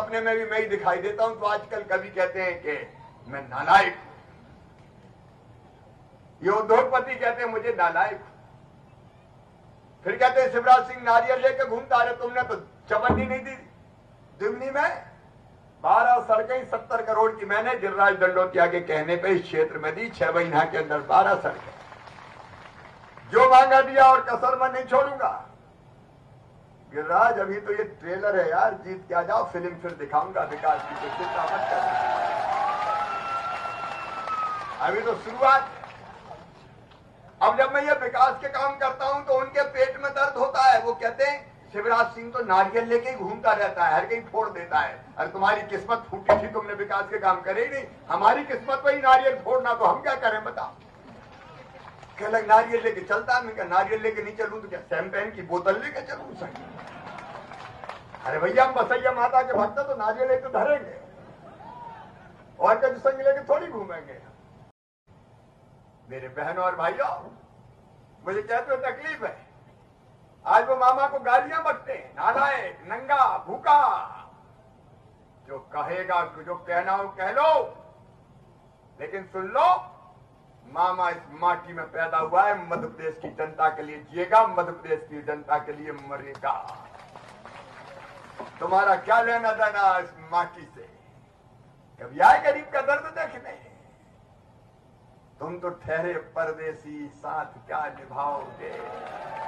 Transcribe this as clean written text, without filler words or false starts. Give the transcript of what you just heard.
सपने में भी मैं ही दिखाई देता हूं। तो आजकल कभी कहते हैं कि मैं नालायक हूं, ये उद्योगपति कहते हैं मुझे नालायक हूं। फिर कहते हैं शिवराज सिंह नारियल लेके घूमता है, तुमने तो चवन्नी नहीं दी दिमनी में। 12 सड़कें 70 करोड़ की मैंने गिरिराज दंडोतिया के कहने पे इस क्षेत्र में दी। 6 महीना के अंदर 12 सड़कें, जो मांगा दिया और कसर मैं नहीं छोड़ूंगा। गिरिराज अभी तो ये ट्रेलर है यार, जीत के आ जाओ, फिल्म फिर दिखाऊंगा विकास की, तो चिंता मत कर, अभी तो शुरुआत है। अब जब मैं ये विकास के काम करता हूं तो उनके पेट में दर्द होता है। वो कहते हैं शिवराज सिंह तो नारियल लेके ही घूमता रहता है, हर कहीं फोड़ देता है। अरे तुम्हारी किस्मत फूटी थी, तुमने विकास के काम करे ही नहीं। हमारी किस्मत पर ही नारियल फोड़ना, तो हम क्या करें बताओ। कह लग नारियल लेके चलता है, मैं क्या नारियल लेके नहीं चलूं तो क्या शैंपेन की बोतल लेके चलूं सही। अरे भैया हम बसैया माता के भक्त तो नारियल लेके धरेंगे और कभी संग लेके थोड़ी घूमेंगे। मेरे बहनों और भाइयों, मुझे कहते हो तकलीफ है। आज वो मामा को गालियां बकते हैं, नालायक, नंगा, भूखा। जो कहेगा, जो कहना हो कह लो, लेकिन सुन लो, मामा इस माटी में पैदा हुआ है, मध्य प्रदेश की जनता के लिए जिएगा, मध्य प्रदेश की जनता के लिए मरेगा। तुम्हारा क्या लेना देना इस माटी से। कभी आए गरीब का दर्द देखने, तुम तो ठहरे परदेसी, साथ क्या निभाओगे।